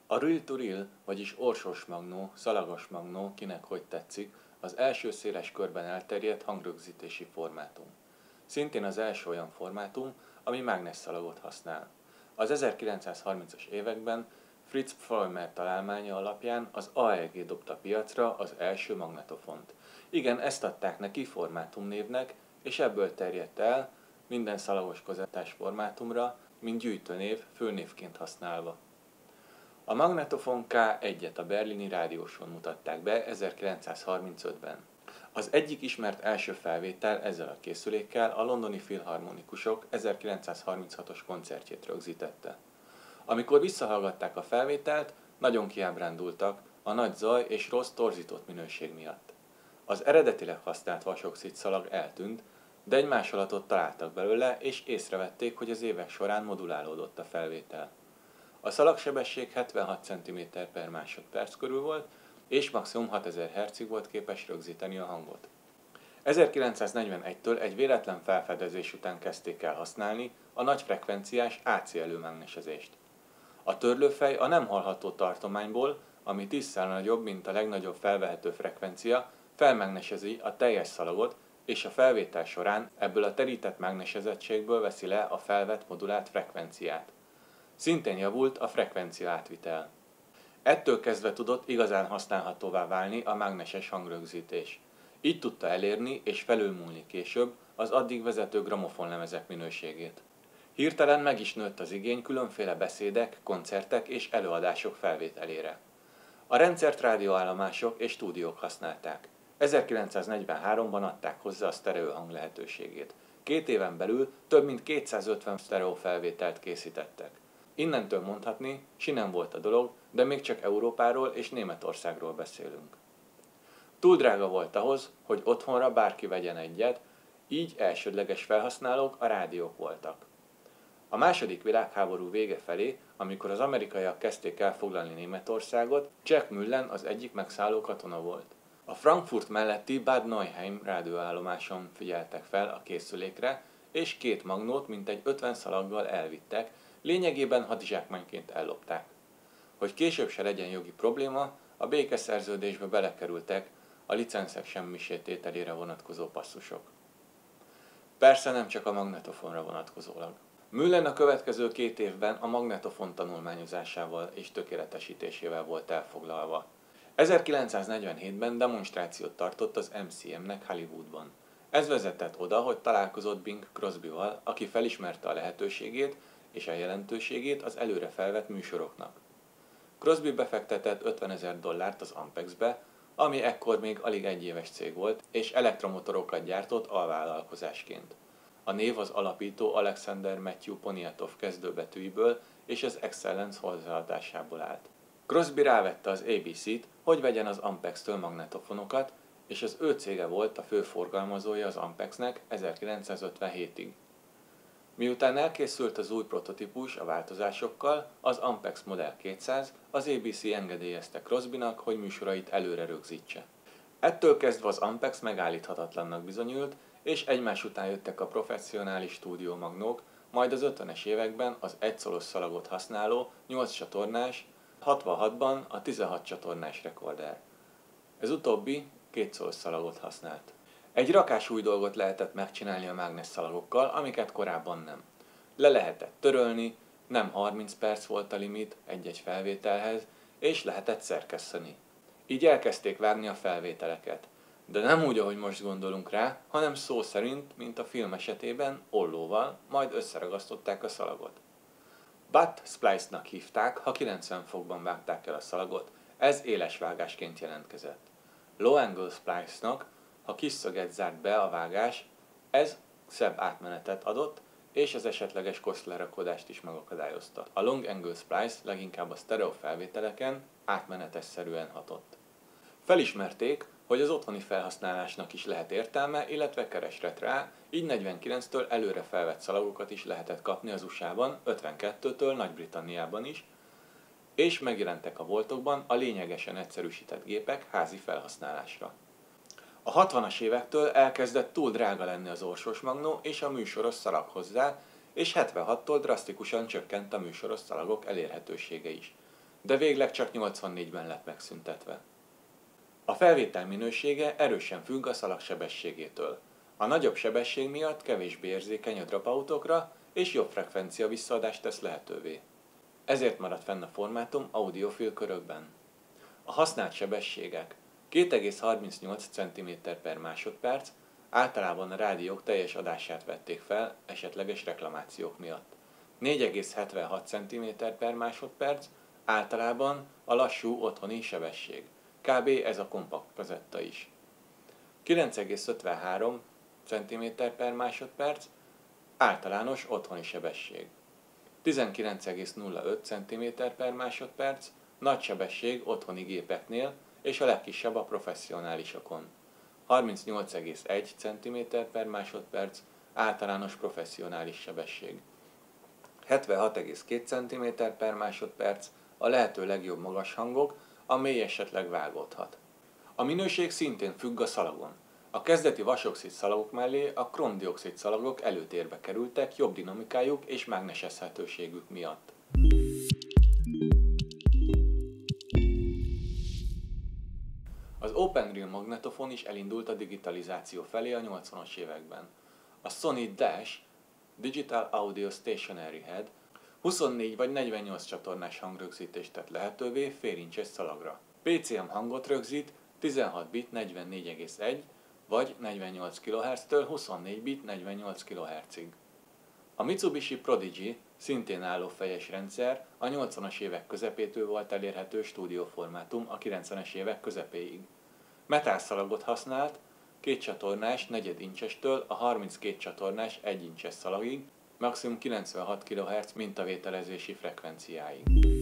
A reel-to-reel, vagyis orsos magnó, szalagos magnó, kinek hogy tetszik, az első széles körben elterjedt hangrögzítési formátum. Szintén az első olyan formátum, ami mágnesszalagot használ. Az 1930-as években Fritz Vollmer találmánya alapján az AEG dobta piacra az első magnetofont. Igen, ezt adták neki formátumnévnek, és ebből terjedt el minden szalagos kazettás formátumra, mint gyűjtőnév főnévként használva. A magnetofon K1-et a berlini rádióson mutatták be 1935-ben. Az egyik ismert első felvétel ezzel a készülékkel a londoni filharmonikusok 1936-os koncertjét rögzítette. Amikor visszahallgatták a felvételt, nagyon kiábrándultak a nagy zaj és rossz torzított minőség miatt. Az eredetileg használt vasoxid szalag eltűnt, de egy másolatot találtak belőle, és észrevették, hogy az évek során modulálódott a felvétel. A szalagsebesség 76 cm/másodperc körül volt, és maximum 6000 Hz-ig volt képes rögzíteni a hangot. 1941-től egy véletlen felfedezés után kezdték el használni a nagyfrekvenciás AC előmágnesezést. A törlőfej a nem hallható tartományból, ami 10-szer nagyobb, mint a legnagyobb felvehető frekvencia, felmágnesezi a teljes szalagot, és a felvétel során ebből a terített mágnesezettségből veszi le a felvett modulált frekvenciát. Szintén javult a frekvencia átvitel. Ettől kezdve tudott igazán használhatóvá válni a mágneses hangrögzítés. Így tudta elérni és felülmúlni később az addig vezető gramofonlemezek minőségét. Hirtelen meg is nőtt az igény különféle beszédek, koncertek és előadások felvételére. A rendszert rádióállomások és stúdiók használták. 1943-ban adták hozzá a sztereóhang lehetőségét. 2 éven belül több mint 250 sztereó felvételt készítettek. Innentől mondhatni, sinem volt a dolog, de még csak Európáról és Németországról beszélünk. Túl drága volt ahhoz, hogy otthonra bárki vegyen egyet, így elsődleges felhasználók a rádiók voltak. A második világháború vége felé, amikor az amerikaiak kezdték elfoglalni Németországot, Jack Mullen az egyik megszálló katona volt. A Frankfurt melletti Bad Nauheim rádióállomáson figyeltek fel a készülékre, és 2 magnót mintegy 50 szalaggal elvittek, lényegében hadizsákmányként ellopták. Hogy később se legyen jogi probléma, a békeszerződésbe belekerültek a licenszek semmisétételére vonatkozó passzusok. Persze nem csak a magnetofonra vonatkozólag. Mullen a következő 2 évben a magnetofon tanulmányozásával és tökéletesítésével volt elfoglalva. 1947-ben demonstrációt tartott az MCM-nek Hollywoodban. Ez vezetett oda, hogy találkozott Bing Crosbyval, aki felismerte a lehetőségét és a jelentőségét az előre felvett műsoroknak. Crosby befektetett $50,000 az Ampexbe, ami ekkor még alig 1 éves cég volt, és elektromotorokat gyártott alvállalkozásként. A név az alapító Alexander Matthew Poniatov kezdőbetűiből és az Excellence hozzáadásából állt. Crosby rávette az ABC-t, hogy vegyen az Ampex-től magnetofonokat, és az ő cége volt a fő forgalmazója az Ampexnek 1957-ig. Miután elkészült az új prototípus a változásokkal, az Ampex Model 200, az ABC engedélyezte Crosbynak, hogy műsorait előre rögzítse. Ettől kezdve az Ampex megállíthatatlannak bizonyult, és egymás után jöttek a professzionális stúdiómagnók, majd az 50-es években az 1 szolos szalagot használó 8 csatornás, 66-ban a 16 csatornás rekorder. Ez utóbbi 2 szolos szalagot használt. Egy rakás új dolgot lehetett megcsinálni a mágnesszalagokkal, amiket korábban nem. Le lehetett törölni, nem 30 perc volt a limit egy-egy felvételhez, és lehetett szerkeszteni. Így elkezdték vágni a felvételeket. De nem úgy, ahogy most gondolunk rá, hanem szó szerint, mint a film esetében, ollóval, majd összeragasztották a szalagot. Butt splice-nak hívták, ha 90 fokban vágták el a szalagot, ez éles vágásként jelentkezett. Low angle splice-nak, ha kis szöget zárt be a vágás, ez szebb átmenetet adott, és az esetleges kosztlerakodást is megakadályozta. A long angle splice leginkább a sztereó felvételeken átmenetesszerűen hatott. Felismerték, hogy az otthoni felhasználásnak is lehet értelme, illetve kereslet rá, így 49-től előre felvett szalagokat is lehetett kapni az USA-ban, 52-től Nagy-Britanniában is, és megjelentek a boltokban a lényegesen egyszerűsített gépek házi felhasználásra. A 60-as évektől elkezdett túl drága lenni az orsos magnó és a műsoros szalag hozzá, és 76-tól drasztikusan csökkent a műsoros szalagok elérhetősége is. de végleg csak 84-ben lett megszüntetve. A felvétel minősége erősen függ a szalag sebességétől. A nagyobb sebesség miatt kevésbé érzékeny a dropoutok-ra és jobb frekvencia visszaadást tesz lehetővé. Ezért maradt fenn a formátum audiofil körökben. A használt sebességek 2,38 cm/másodperc, általában a rádiók teljes adását vették fel esetleges reklamációk miatt. 4,76 cm/másodperc, általában a lassú otthoni sebesség. Kb. Ez a kompakt kazetta is. 9,53 cm/másodperc, általános otthoni sebesség. 19,05 cm/másodperc, nagy sebesség otthoni gépeknél és a legkisebb a professzionálisokon. 38,1 cm/másodperc, általános professzionális sebesség. 76,2 cm/másodperc, a lehető legjobb magas hangok, amely esetleg vágódhat. A minőség szintén függ a szalagon. A kezdeti vasoxid szalagok mellé a kromdioxid szalagok előtérbe kerültek jobb dinamikájuk és mágnesezhetőségük miatt. Az Open Reel magnetofon is elindult a digitalizáció felé a 80-as években. A Sony Dash Digital Audio Stationary Head 24 vagy 48 csatornás hangrögzítést tett lehetővé félincses szalagra. PCM hangot rögzít 16 bit 44,1 vagy 48 kHz-től 24 bit 48 kHz-ig. A Mitsubishi Prodigy szintén állófejes rendszer a 80-as évek közepétől volt elérhető stúdióformátum a 90-es évek közepéig. Metálszalagot használt, 2 csatornás 4 incsestől a 32 csatornás 1 incses szalagig, maximum 96 kHz mintavételezési frekvenciáig.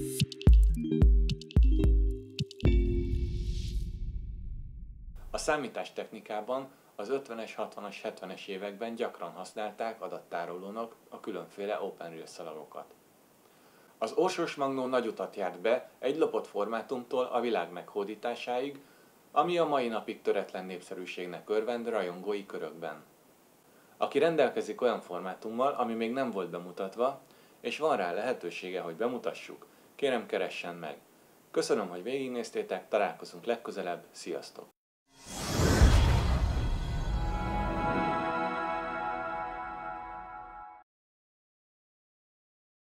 A számítástechnikában az 50-es, 60-as, 70-es években gyakran használták adattárolónak a különféle Open Reel szalagokat. Az orsós magnó nagy utat járt be egy lopott formátumtól a világ meghódításáig, ami a mai napig töretlen népszerűségnek örvend rajongói körökben. Aki rendelkezik olyan formátummal, ami még nem volt bemutatva, és van rá lehetősége, hogy bemutassuk, kérem keressen meg. Köszönöm, hogy végignéztétek, találkozunk legközelebb, sziasztok!